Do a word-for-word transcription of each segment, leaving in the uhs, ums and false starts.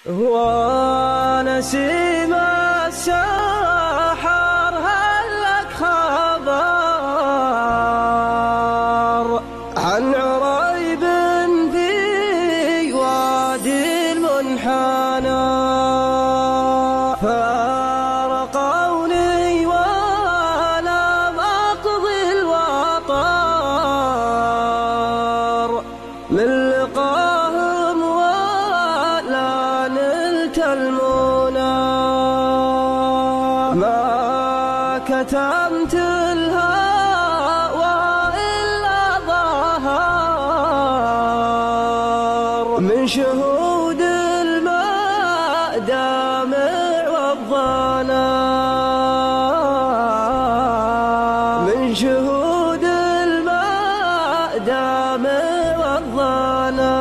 ونسيم السحر هل لك خبر عن عريب في وادي المنحنى؟ فارقوني ولم أقضي الوطر من لقاهم ولا نلت المنى. ما كتمت الهوى إلا ظهر من شهود الماء دامع والظنا، من شهود الماء دامع والظنا.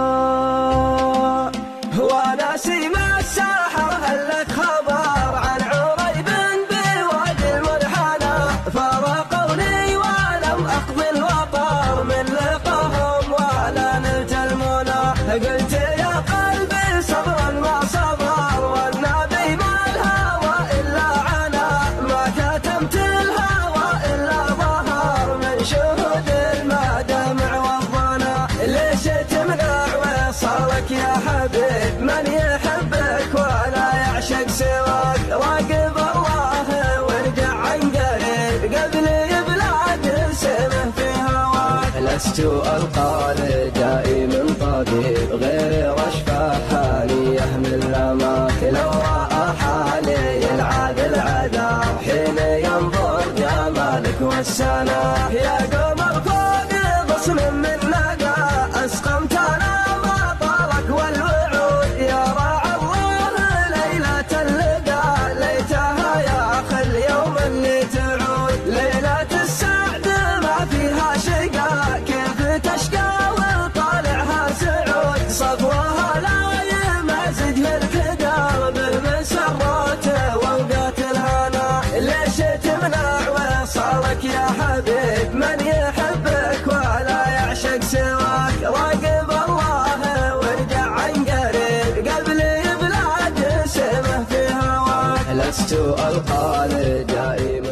ونسيم السحر هل لك خبر عن عريب بوادي المنحنى؟ فارقوني ولم أقضي الوطر من لقاهم ولا نلت المنى. قلت يا قلبي صبرا ما صبر والنبي ما الهوى إلا عنا. ما كتمت الهوى إلا ظهر من شهود الماء دمع والظنا. ليش تمنع وصالك يا حبيب من يحبك ولا يعشق سواك؟ راقب الله وارجع عن قريب قبل يبلاد سمه في هواك. لست ألقى لجائي من طبيب غير رشفة حاليه من رماك. لو رأى حالي يلعب العذاب حين ينظر جمالك والسنا. يا قمر فوق غصن من نقا أسقمتنا ما طالك والوعود. يا راعى الله ليلة اللقا ليتها يا أخي اليوم اللي تعود. ليلة السعد ما فيها شقا كيف تشقى وطالعها سعود. صفوها لا يمزج الكدار بالمسرات ووقات الهنا. ليش تمنع وصالك يا حبيب من يحبك ولا يعشق سواك؟ راقب الله وارجع عن قريب قبل يبلاد سمه في هواك. لست ألقى لجائي